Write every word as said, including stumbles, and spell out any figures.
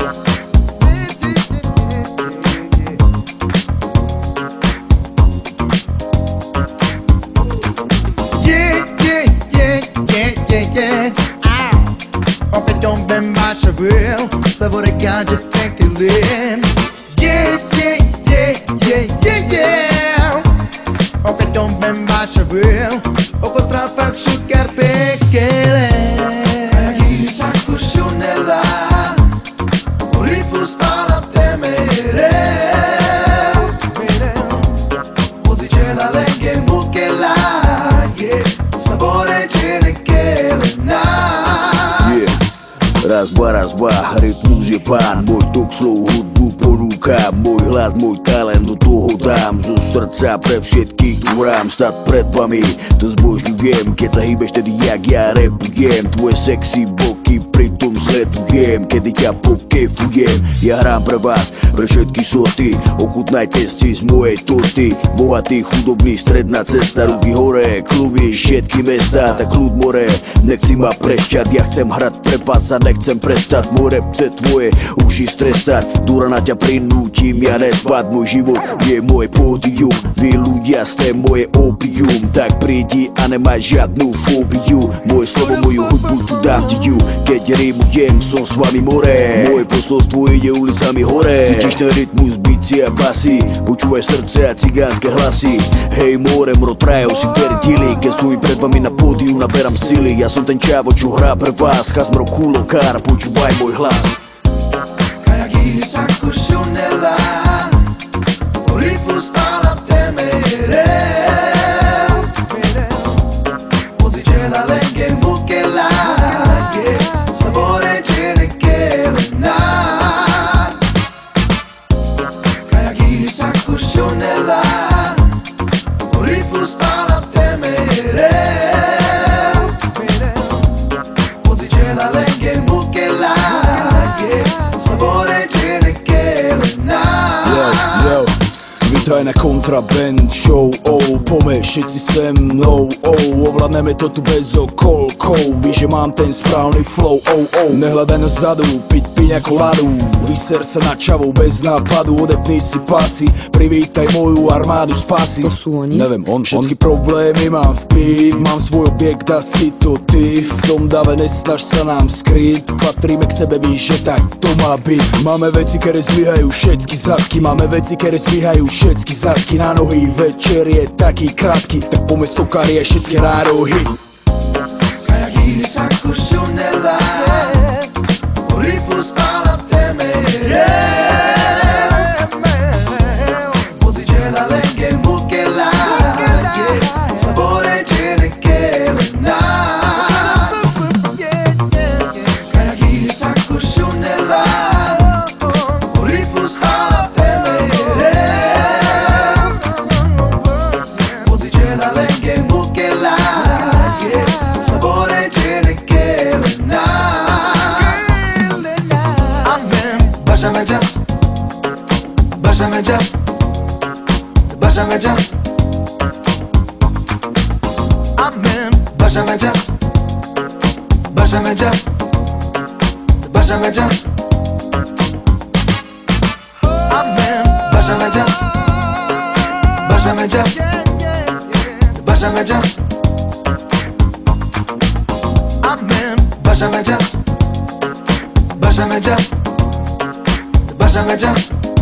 Opäť bem vaša vil, sabore gadget tequilin. Yeah, yeah, yeah, yeah, yeah, yeah. Opäť bem vaša vil, oko trafak sugar tequilin. Aquí saco shunela, ripus pala temere. Odice la lenghe mukela, yeah, sabore tequilin. Raz, dva, raz, dva, rytmus je pán. Môj tok slov hudbu ponúka. Môj hlas, môj talent do toho dám. Zo srdca pre všetkých tu hrám. Stať pred vami, to zbožňujem. Keď sa hýbeš, tedy jak ja repujem. Tvoje sexy boky pritom sledujem. Kedy ťa pokefujem, ja hrám pre vás, pre všetky sorty. Ochutnajte si z mojej torty. Bohatý, chudobný, stredná cesta. Ruky hore, kluby, všetky mesta. Tak ľud more, nechci ma prešťať. Ja chcem hrať pre vás a nechcem prestať. Môj rap chce tvoje uši strestať. Dura na ťa prinútim, ja nespať. Môj život je môj pódium. Vy ľudia ste moje opium. Tak prídi a nemaj žiadnu fóbiu. Moje slovo, moju hudbu tu dám ti ju. Keď rimujem, som s vami more. Moje posolstvo ide ulicami hore. Cítiš ten rytmus, bicie a basy. Počúvaj srdce a cigánske hlasy. Hej more, mro trajo si verdili. Keď sú i pred vami na pódiu, naberám sily. Ja som ten čávo, čo hrá pre vás. Chasmro kulo kár, počúvaj môj hlas. Kaya gini saco shunela, ripus pala temere. Odice la lenghe mukela, yeah, sabore tequilin. Kaya gini saco shunela, ripus pala temere. Odice la lenghe mukela, yeah, sabore tequilin. Yo, vítaj na Kontraband show, oh, poďme všetci se mnou, oh, ovládneme to tu bez okolkov, víš, že mám ten správny flow, oh, oh, nehľadaj na zadu, piť piňa koladu, vyser sa na čavou bez nápadu, odepni si pasy, privítaj moju armádu spásy. To sú oni? Neviem, on, všetky on. Problémy mám vplyv, mám svoj objekt a si to ty, v tom dave nesnaž sa nám skryť, patríme k sebe, víš, že tak to má byť. Máme veci, ktoré zdvíhajú všetky zadky, máme veci, ktoré zdvíhajú všetky zadky na nohy, večer je taký krátky, tak poďme stokári aj všetky nárohy. Kaya gini saco shunela, ripus pala temere. Odice la lenghe mukela, yeah, sabore tequilin. Kaya gini saco shunela, ripus pala temere. Odice la lenghe mukela, yeah, sabore tequilin. Bájame jazz, bájame jazz, bájame jazz. Bájame jazz, bájame jazz, bájame jazz. Bájame jazz, bájame jazz, bájame jazz. Bájame jazz, bájame jazz, bájame jazz.